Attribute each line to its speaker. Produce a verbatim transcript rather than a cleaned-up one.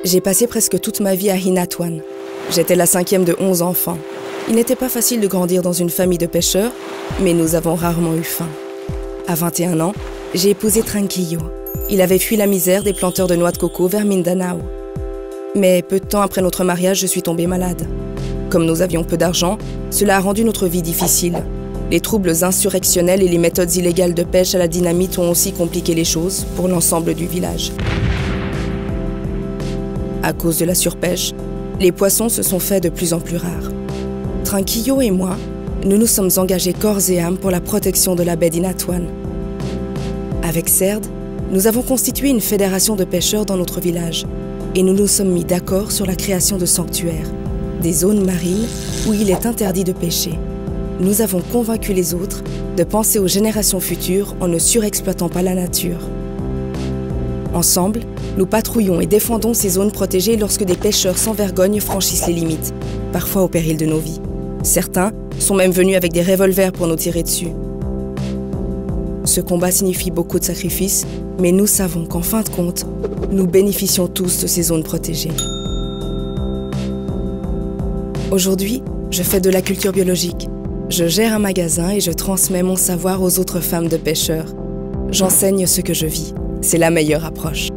Speaker 1: J'ai passé presque toute ma vie à Hinatuan. J'étais la cinquième de onze enfants. Il n'était pas facile de grandir dans une famille de pêcheurs, mais nous avons rarement eu faim. À vingt et un ans, j'ai épousé Tranquillo. Il avait fui la misère des planteurs de noix de coco vers Mindanao. Mais peu de temps après notre mariage, je suis tombée malade. Comme nous avions peu d'argent, cela a rendu notre vie difficile. Les troubles insurrectionnels et les méthodes illégales de pêche à la dynamite ont aussi compliqué les choses pour l'ensemble du village. À cause de la surpêche, les poissons se sont faits de plus en plus rares. Tranquillo et moi, nous nous sommes engagés corps et âme pour la protection de la baie d'Hinatuan. Avec Serd, nous avons constitué une fédération de pêcheurs dans notre village et nous nous sommes mis d'accord sur la création de sanctuaires, des zones marines où il est interdit de pêcher. Nous avons convaincu les autres de penser aux générations futures en ne surexploitant pas la nature. Ensemble, nous patrouillons et défendons ces zones protégées lorsque des pêcheurs sans vergogne franchissent les limites, parfois au péril de nos vies. Certains sont même venus avec des revolvers pour nous tirer dessus. Ce combat signifie beaucoup de sacrifices, mais nous savons qu'en fin de compte, nous bénéficions tous de ces zones protégées. Aujourd'hui, je fais de la culture biologique. Je gère un magasin et je transmets mon savoir aux autres femmes de pêcheurs. J'enseigne ce que je vis. C'est la meilleure approche.